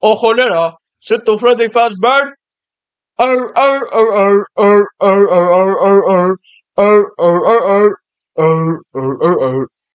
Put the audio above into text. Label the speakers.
Speaker 1: O cholera! Czy to Freddy Fazbear? Ar, ar, ar, ar, ar, ar, ar, ar, ar, ar, ar, ar, ar, ar, ar, ar, ar, ar.